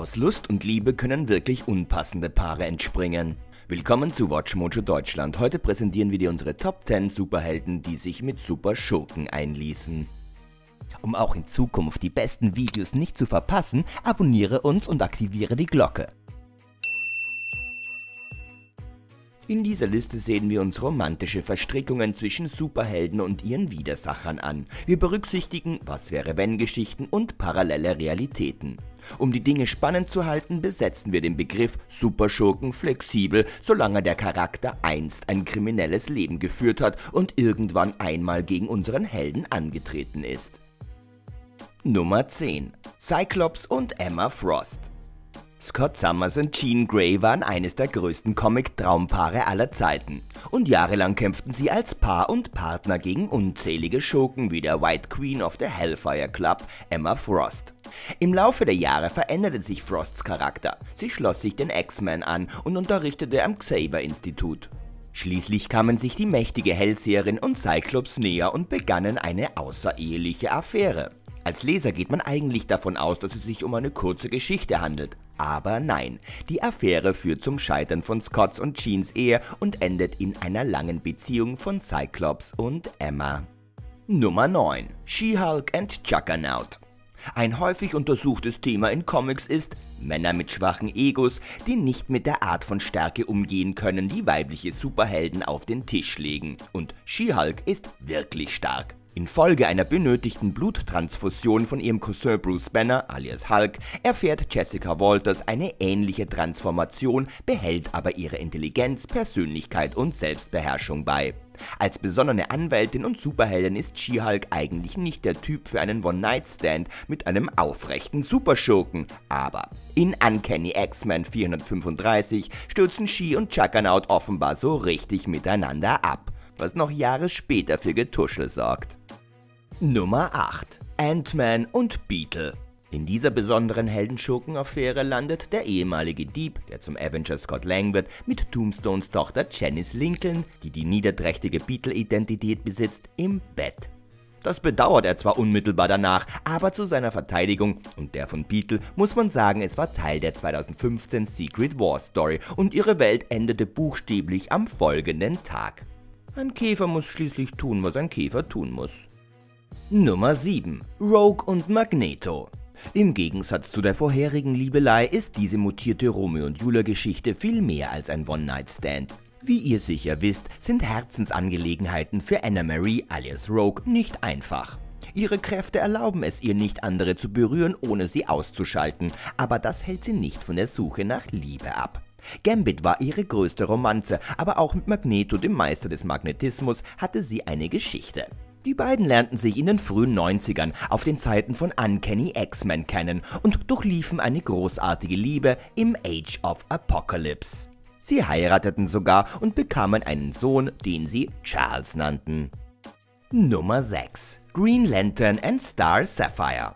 Aus Lust und Liebe können wirklich unpassende Paare entspringen. Willkommen zu WatchMojo Deutschland. Heute präsentieren wir dir unsere Top 10 Superhelden, die sich mit Superschurken einließen. Um auch in Zukunft die besten Videos nicht zu verpassen, abonniere uns und aktiviere die Glocke. In dieser Liste sehen wir uns romantische Verstrickungen zwischen Superhelden und ihren Widersachern an. Wir berücksichtigen Was-wäre-wenn-Geschichten und parallele Realitäten. Um die Dinge spannend zu halten, besetzen wir den Begriff Superschurken flexibel, solange der Charakter einst ein kriminelles Leben geführt hat und irgendwann einmal gegen unseren Helden angetreten ist. Nummer 10. Cyclops und Emma Frost. Scott Summers und Jean Grey waren eines der größten Comic-Traumpaare aller Zeiten und jahrelang kämpften sie als Paar und Partner gegen unzählige Schurken wie der White Queen of the Hellfire Club, Emma Frost. Im Laufe der Jahre veränderte sich Frosts Charakter, sie schloss sich den X-Men an und unterrichtete am Xavier-Institut. Schließlich kamen sich die mächtige Hellseherin und Cyclops näher und begannen eine außereheliche Affäre. Als Leser geht man eigentlich davon aus, dass es sich um eine kurze Geschichte handelt. Aber nein, die Affäre führt zum Scheitern von Scotts und Jeans Ehe und endet in einer langen Beziehung von Cyclops und Emma. Nummer 9. She-Hulk and Juggernaut. Ein häufig untersuchtes Thema in Comics ist Männer mit schwachen Egos, die nicht mit der Art von Stärke umgehen können, die weibliche Superhelden auf den Tisch legen. Und She-Hulk ist wirklich stark. Infolge einer benötigten Bluttransfusion von ihrem Cousin Bruce Banner alias Hulk erfährt Jessica Walters eine ähnliche Transformation, behält aber ihre Intelligenz, Persönlichkeit und Selbstbeherrschung bei. Als besonnene Anwältin und Superheldin ist She-Hulk eigentlich nicht der Typ für einen One-Night-Stand mit einem aufrechten Superschurken, aber in Uncanny X-Men 435 stürzen She und Juggernaut offenbar so richtig miteinander ab, was noch Jahre später für Getuschel sorgt. Nummer 8. Ant-Man und Beetle. In dieser besonderen Heldenschurkenaffäre landet der ehemalige Dieb, der zum Avenger Scott Lang wird, mit Tombstones Tochter Janice Lincoln, die die niederträchtige Beetle-Identität besitzt, im Bett. Das bedauert er zwar unmittelbar danach, aber zu seiner Verteidigung und der von Beetle muss man sagen, es war Teil der 2015 Secret Wars Story und ihre Welt endete buchstäblich am folgenden Tag. Ein Käfer muss schließlich tun, was ein Käfer tun muss. Nummer 7. Rogue und Magneto. Im Gegensatz zu der vorherigen Liebelei ist diese mutierte Romeo und Julia-Geschichte viel mehr als ein One-Night-Stand. Wie ihr sicher wisst, sind Herzensangelegenheiten für Anna Marie alias Rogue nicht einfach. Ihre Kräfte erlauben es ihr nicht, andere zu berühren, ohne sie auszuschalten, aber das hält sie nicht von der Suche nach Liebe ab. Gambit war ihre größte Romanze, aber auch mit Magneto, dem Meister des Magnetismus, hatte sie eine Geschichte. Die beiden lernten sich in den frühen 90ern auf den Zeiten von Uncanny X-Men kennen und durchliefen eine großartige Liebe im Age of Apocalypse. Sie heirateten sogar und bekamen einen Sohn, den sie Charles nannten. Nummer 6. Green Lantern and Star Sapphire.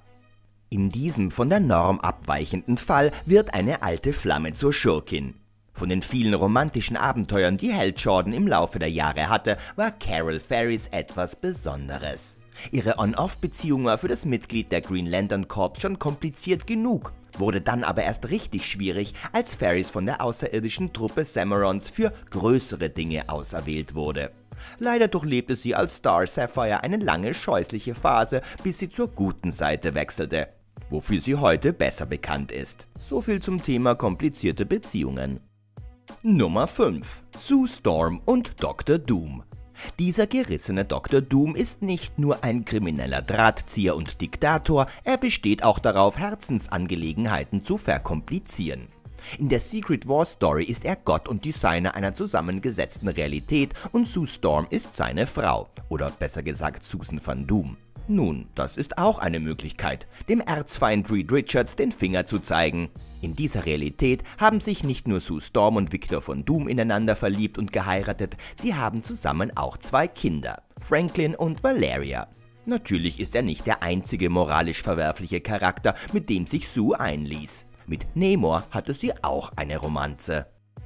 In diesem von der Norm abweichenden Fall wird eine alte Flamme zur Schurkin. Von den vielen romantischen Abenteuern, die Hal Jordan im Laufe der Jahre hatte, war Carol Ferris etwas Besonderes. Ihre On-Off-Beziehung war für das Mitglied der Green Lantern Corps schon kompliziert genug, wurde dann aber erst richtig schwierig, als Ferris von der außerirdischen Truppe Samarons für größere Dinge auserwählt wurde. Leider durchlebte sie als Star Sapphire eine lange scheußliche Phase, bis sie zur guten Seite wechselte, wofür sie heute besser bekannt ist. So viel zum Thema komplizierte Beziehungen. Nummer 5. Sue Storm und Dr. Doom. Dieser gerissene Dr. Doom ist nicht nur ein krimineller Drahtzieher und Diktator, er besteht auch darauf, Herzensangelegenheiten zu verkomplizieren. In der Secret Wars Story ist er Gott und Designer einer zusammengesetzten Realität und Sue Storm ist seine Frau, oder besser gesagt Susan Van Doom. Nun, das ist auch eine Möglichkeit, dem Erzfeind Reed Richards den Finger zu zeigen. In dieser Realität haben sich nicht nur Sue Storm und Victor Von Doom ineinander verliebt und geheiratet, sie haben zusammen auch 2 Kinder, Franklin und Valeria. Natürlich ist er nicht der einzige moralisch verwerfliche Charakter, mit dem sich Sue einließ. Mit Namor hatte sie auch eine Romanze.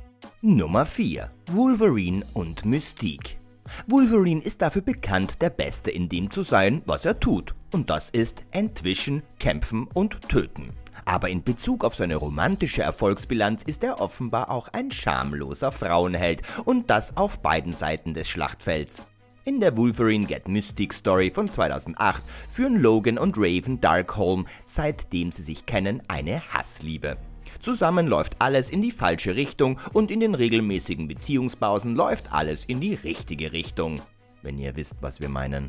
Nummer 4. Wolverine und Mystique. Wolverine ist dafür bekannt, der Beste in dem zu sein, was er tut. Und das ist entwischen, kämpfen und töten. Aber in Bezug auf seine romantische Erfolgsbilanz ist er offenbar auch ein schamloser Frauenheld und das auf beiden Seiten des Schlachtfelds. In der Wolverine Get Mystique Story von 2008 führen Logan und Raven Darkholme, seitdem sie sich kennen, eine Hassliebe. Zusammen läuft alles in die falsche Richtung und in den regelmäßigen Beziehungspausen läuft alles in die richtige Richtung. Wenn ihr wisst, was wir meinen.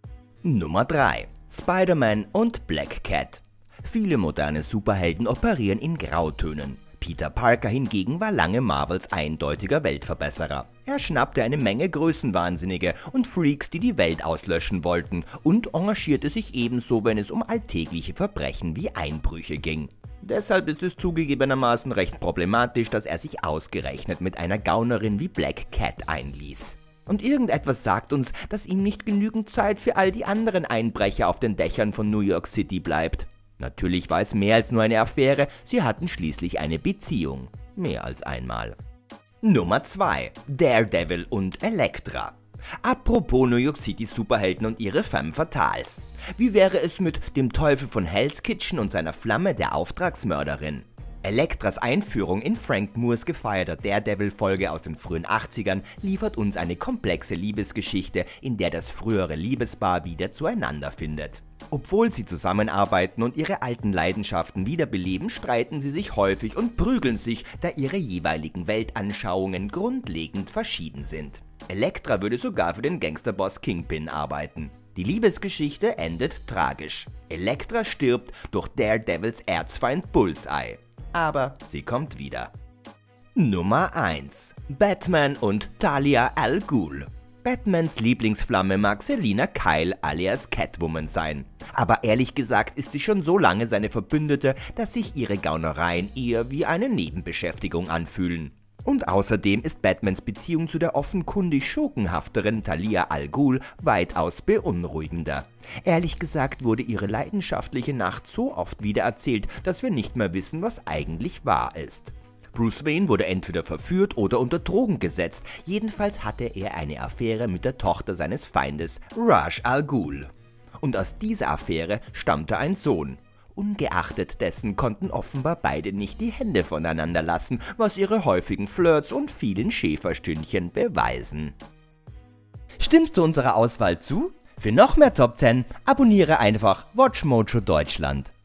Nummer 3. Spider-Man und Black Cat. Viele moderne Superhelden operieren in Grautönen. Peter Parker hingegen war lange Marvels eindeutiger Weltverbesserer. Er schnappte eine Menge Größenwahnsinnige und Freaks, die die Welt auslöschen wollten, und engagierte sich ebenso, wenn es um alltägliche Verbrechen wie Einbrüche ging. Deshalb ist es zugegebenermaßen recht problematisch, dass er sich ausgerechnet mit einer Gaunerin wie Black Cat einließ. Und irgendetwas sagt uns, dass ihm nicht genügend Zeit für all die anderen Einbrecher auf den Dächern von New York City bleibt. Natürlich war es mehr als nur eine Affäre, sie hatten schließlich eine Beziehung. Mehr als einmal. Nummer 2. Daredevil und Elektra. Apropos New York City Superhelden und ihre femme fatales. Wie wäre es mit dem Teufel von Hell's Kitchen und seiner Flamme, der Auftragsmörderin? Elektras Einführung in Frank Moores gefeierter Daredevil-Folge aus den frühen 80ern liefert uns eine komplexe Liebesgeschichte, in der das frühere Liebespaar wieder zueinander findet. Obwohl sie zusammenarbeiten und ihre alten Leidenschaften wiederbeleben, streiten sie sich häufig und prügeln sich, da ihre jeweiligen Weltanschauungen grundlegend verschieden sind. Elektra würde sogar für den Gangsterboss Kingpin arbeiten. Die Liebesgeschichte endet tragisch. Elektra stirbt durch Daredevils Erzfeind Bullseye. Aber sie kommt wieder. Nummer 1. Batman und Talia al Ghul. Batmans Lieblingsflamme mag Selina Kyle alias Catwoman sein. Aber ehrlich gesagt ist sie schon so lange seine Verbündete, dass sich ihre Gaunereien eher wie eine Nebenbeschäftigung anfühlen. Und außerdem ist Batmans Beziehung zu der offenkundig schurkenhafteren Talia al Ghul weitaus beunruhigender. Ehrlich gesagt wurde ihre leidenschaftliche Nacht so oft wiedererzählt, dass wir nicht mehr wissen, was eigentlich wahr ist. Bruce Wayne wurde entweder verführt oder unter Drogen gesetzt, jedenfalls hatte er eine Affäre mit der Tochter seines Feindes, Ra's al Ghul. Und aus dieser Affäre stammte ein Sohn. Ungeachtet dessen konnten offenbar beide nicht die Hände voneinander lassen, was ihre häufigen Flirts und vielen Schäferstündchen beweisen. Stimmst du unserer Auswahl zu? Für noch mehr Top 10 abonniere einfach WatchMojo Deutschland.